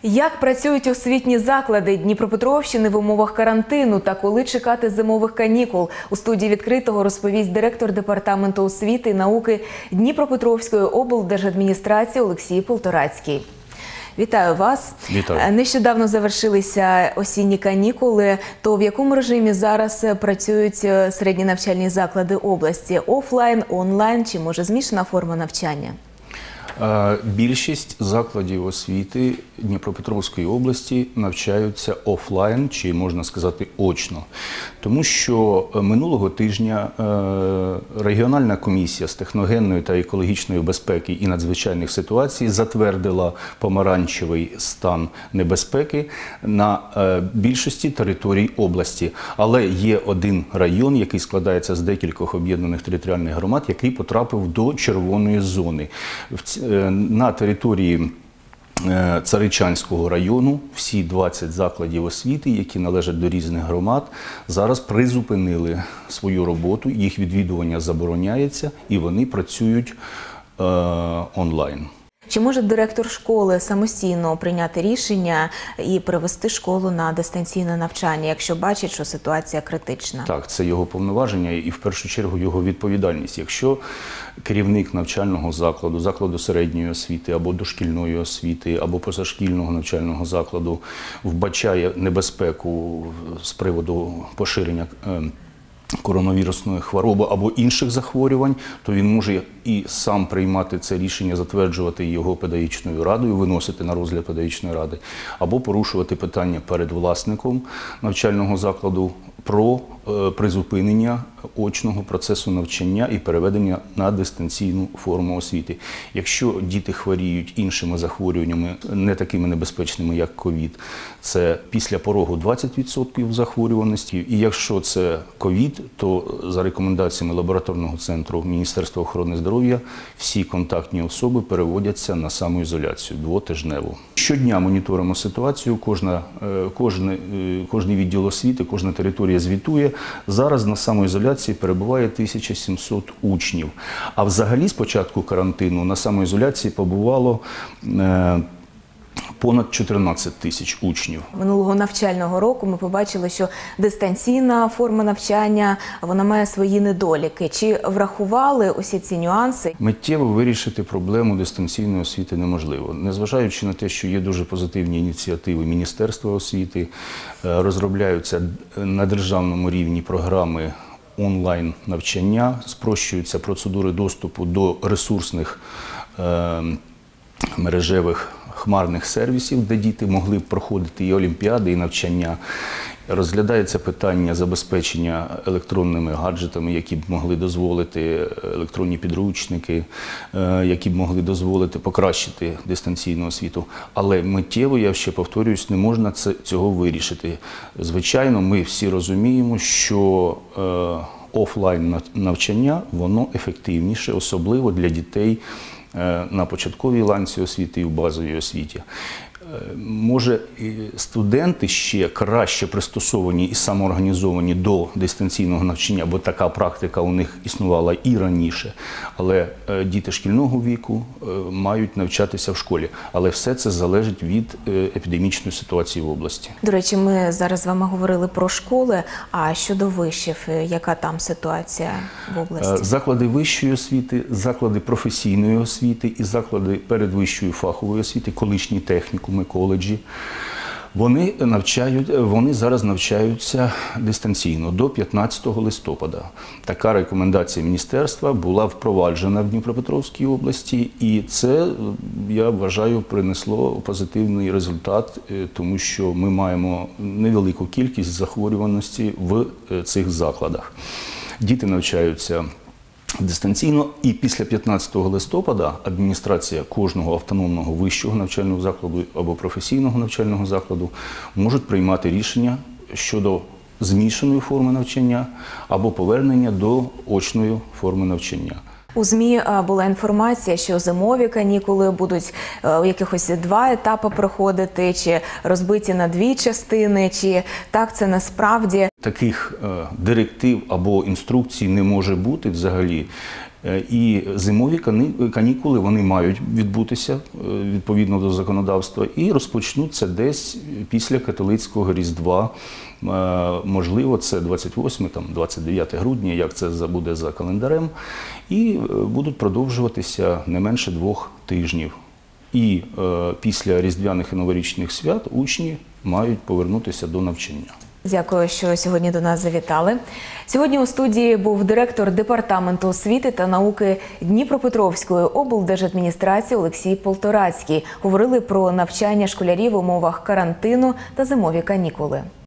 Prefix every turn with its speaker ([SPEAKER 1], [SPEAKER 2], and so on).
[SPEAKER 1] Як працюють освітні заклади Дніпропетровщини в умовах карантину та коли чекати зимових канікул? У студії «Відкритого» розповість директор Департаменту освіти і науки Дніпропетровської облдержадміністрації Олексій Полторацький. Вітаю вас.
[SPEAKER 2] Вітаю.
[SPEAKER 1] Нещодавно завершилися осінні канікули. То в якому режимі зараз працюють середні навчальні заклади області? Офлайн, онлайн чи, може, змішана форма навчання?
[SPEAKER 2] Більшість закладів освіти Дніпропетровської області навчаються офлайн, чи можна сказати очно. Тому що минулого тижня регіональна комісія з техногенної та екологічної безпеки і надзвичайних ситуацій затвердила помаранчевий стан небезпеки на більшості територій області. Але є один район, який складається з декількох об'єднаних територіальних громад, який потрапив до червоної зони. На території Царичанського району всі 20 закладів освіти, які належать до різних громад, зараз призупинили свою роботу, їх відвідування забороняється і вони працюють онлайн.
[SPEAKER 1] Чи може директор школи самостійно прийняти рішення і перевести школу на дистанційне навчання, якщо бачить, що ситуація критична?
[SPEAKER 2] Так, це його повноваження і в першу чергу його відповідальність. Якщо керівник навчального закладу, закладу середньої освіти або дошкільної освіти, або позашкільного навчального закладу вбачає небезпеку з приводу поширення коронавірусної хвороби або інших захворювань, то він може і сам приймати це рішення, затверджувати його педагогічною радою, виносити на розгляд педагогічної ради, або порушувати питання перед власником навчального закладу про призупинення очного процесу навчання і переведення на дистанційну форму освіти. Якщо діти хворіють іншими захворюваннями, не такими небезпечними, як ковід, це після порогу 20% захворюваності. І якщо це ковід, то за рекомендаціями лабораторного центру Міністерства охорони здоров'я всі контактні особи переводяться на самоізоляцію двотижневу. Щодня моніторимо ситуацію, кожний відділ освіти, кожна територія звітує. Зараз на самоізоляції перебуває 1700 учнів. А взагалі з початку карантину на самоізоляції побувало понад 14 тисяч учнів.
[SPEAKER 1] Минулого навчального року ми побачили, що дистанційна форма навчання, вона має свої недоліки. Чи врахували усі ці нюанси?
[SPEAKER 2] Миттєво вирішити проблему дистанційної освіти неможливо. Незважаючи на те, що є дуже позитивні ініціативи Міністерства освіти, розробляються на державному рівні програми онлайн-навчання, спрощуються процедури доступу до ресурсних мережевих хмарних сервісів, де діти могли б проходити і олімпіади, і навчання. Розглядається питання забезпечення електронними гаджетами, які б могли дозволити, електронні підручники, які б могли дозволити покращити дистанційну освіту. Але миттєво, я ще повторююсь, не можна цього вирішити. Звичайно, ми всі розуміємо, що офлайн навчання, воно ефективніше, особливо для дітей на початковій ланці освіти і в базовій освіті. Може, студенти ще краще пристосовані і самоорганізовані до дистанційного навчання, бо така практика у них існувала і раніше. Але діти шкільного віку мають навчатися в школі. Але все це залежить від епідемічної ситуації в області.
[SPEAKER 1] До речі, ми зараз з вами говорили про школи, а щодо вишів, яка там ситуація в області?
[SPEAKER 2] Заклади вищої освіти, заклади професійної освіти і заклади передвищої фахової освіти, колишні технікуми, коледжі, вони зараз навчаються дистанційно до 15 листопада. Така рекомендація міністерства була впроваджена в Дніпропетровській області, і це, я вважаю, принесло позитивний результат, тому що ми маємо невелику кількість захворюваності в цих закладах. Діти навчаються дистанційно, і після 15 листопада адміністрація кожного автономного вищого навчального закладу або професійного навчального закладу можуть приймати рішення щодо змішаної форми навчання або повернення до очної форми навчання.
[SPEAKER 1] У ЗМІ була інформація, що зимові канікули будуть у якихось 2 етапи проходити, чи розбиті на 2 частини, чи так це насправді?
[SPEAKER 2] Таких директив або інструкцій не може бути взагалі. І зимові канікули вони мають відбутися відповідно до законодавства і розпочнуться десь після католицького Різдва. Можливо, це 28, 29 грудня, як це буде за календарем, і будуть продовжуватися не менше 2 тижнів. І після різдвяних і новорічних свят учні мають повернутися до навчання.
[SPEAKER 1] Дякую, що сьогодні до нас завітали. Сьогодні у студії був директор Департаменту освіти та науки Дніпропетровської облдержадміністрації Олексій Полторацький. Говорили про навчання школярів в умовах карантину та зимові канікули.